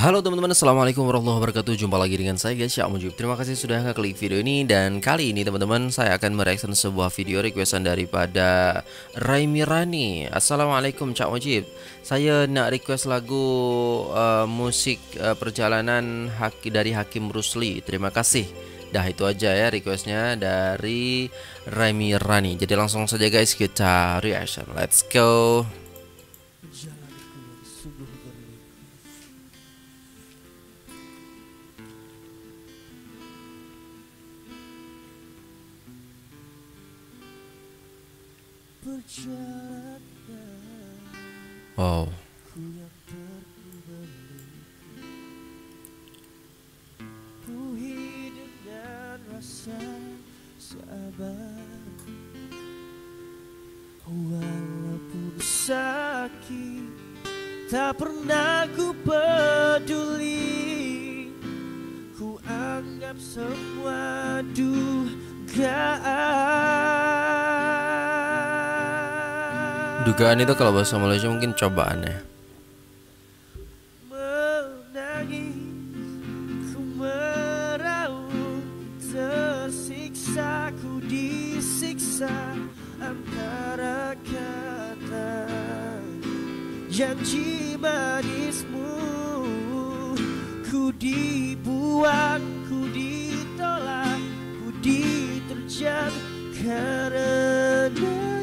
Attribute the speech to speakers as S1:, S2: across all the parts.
S1: Halo teman-teman, assalamualaikum warahmatullahi wabarakatuh. Jumpa lagi dengan saya guys, Syah Mujib. Terima kasih sudah ngeklik video ini. Dan kali ini teman-teman, saya akan mereaction sebuah video requestan daripada Raimi Rani. Assalamualaikum Cak Mujib. Saya nak request lagu musik perjalanan dari Hakim Rusli. Terima kasih. Dah itu aja ya requestnya dari Raimi Rani. Jadi langsung saja guys kita reaction. Let's go. Wow.
S2: Ku hidup dengan rasa sabar, walaupun sakit, tak pernah ku peduli. Ku anggap semua
S1: Dugaan itu kalau bahasa Malaysia mungkin cobaan ya.
S2: Menangis, ku meraung, tersiksa, ku disiksa antara kata janji manismu. Ku dibuang, ku ditolak, ku diterjang karenanya.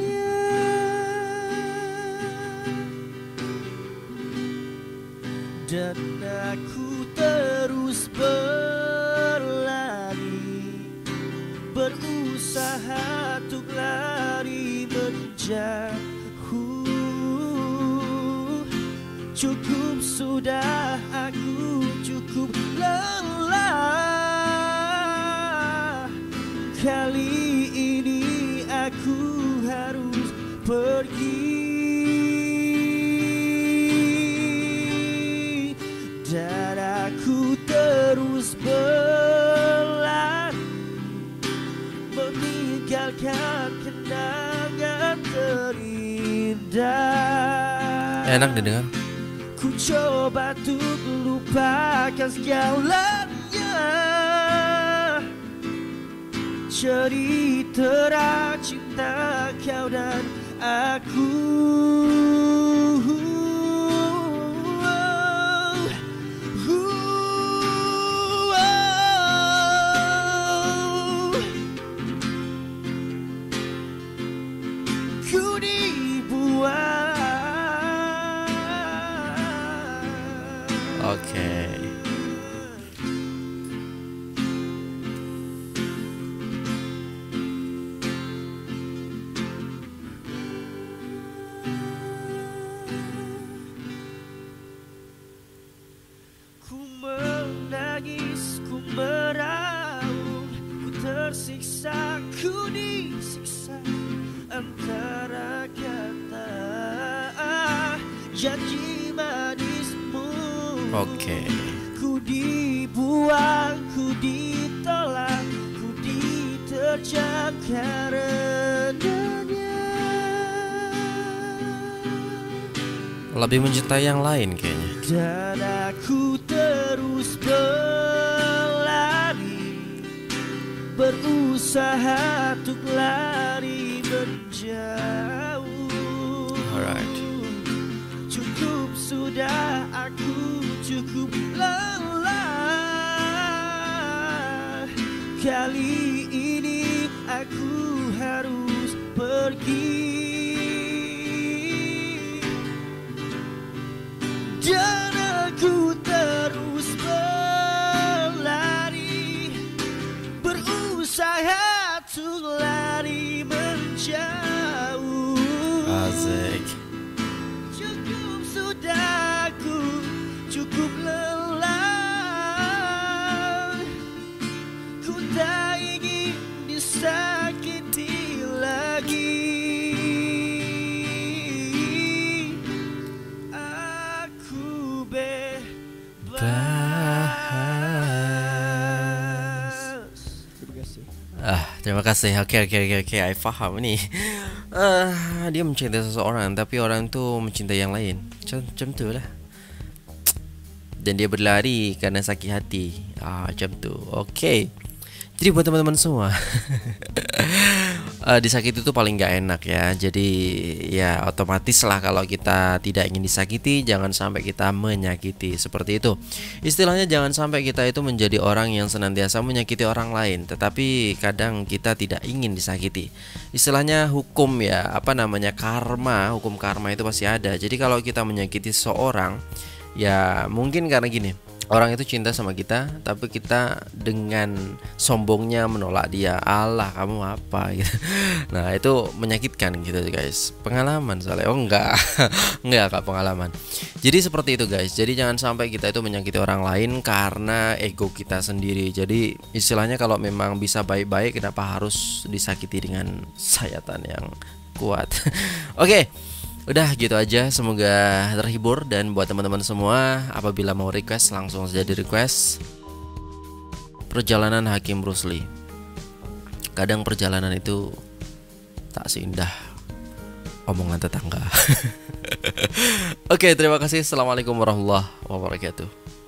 S2: Dan aku terus berlari, berusaha untuk lari menjauh. Cukup sudah, aku cukup lelah. Kali ini aku harus pergi. Dan aku terus berlari, meninggalkan kenangan terindah.
S1: Enak didengar.
S2: Ku coba untuk lupakan segalanya, cerita cinta kau dan aku. Ku dibuang.
S1: Oke.
S2: Ku menangis, ku meraung, ku tersiksa, ku disiksa antara kata janji manismu.
S1: Oke.
S2: Ku dibuang, ku ditolak, ku diterjang karenanya.
S1: Lebih mencintai yang lain kayaknya.
S2: Dan aku terus berlari, berusaha untuk lari menjauh.
S1: Alright.
S2: Cukup sudah, aku cukup lelah. Kali ini aku harus pergi. Dan aku terus berlari, berusaha untuk lari menjauh.
S1: Asik.
S2: Cukup sudah, aku cukup lelah. Ku tak ingin disakiti lagi. Aku bebas.
S1: Terima kasih. Oke, I paham nih. Dia mencintai seseorang, tapi orang itu mencintai yang lain. Macam tu lah. dan dia berlari karena sakit hati. Macam tuh. Oke. Jadi buat teman-teman semua, disakiti itu paling nggak enak ya. Jadi ya otomatis lah kalau kita tidak ingin disakiti, jangan sampai kita menyakiti, seperti itu. Istilahnya jangan sampai kita itu menjadi orang yang senantiasa menyakiti orang lain, tetapi kadang kita tidak ingin disakiti. Istilahnya hukum ya, apa namanya, karma, hukum karma itu pasti ada. Jadi kalau kita menyakiti seseorang, ya mungkin karena gini, orang itu cinta sama kita, tapi kita dengan sombongnya menolak dia. Allah, kamu apa gitu. Nah, itu menyakitkan gitu guys. Pengalaman soalnya. Oh enggak. Enggak Kak, pengalaman. Jadi seperti itu guys. Jadi jangan sampai kita itu menyakiti orang lain karena ego kita sendiri. Jadi istilahnya kalau memang bisa baik-baik, kenapa harus disakiti dengan sayatan yang kuat. Oke. Udah gitu aja, semoga terhibur. Dan buat teman-teman semua, apabila mau request langsung saja di request. Perjalanan Hakim Rusli. Kadang perjalanan itu tak seindah omongan tetangga. Oke, terima kasih. Assalamualaikum warahmatullahi wabarakatuh.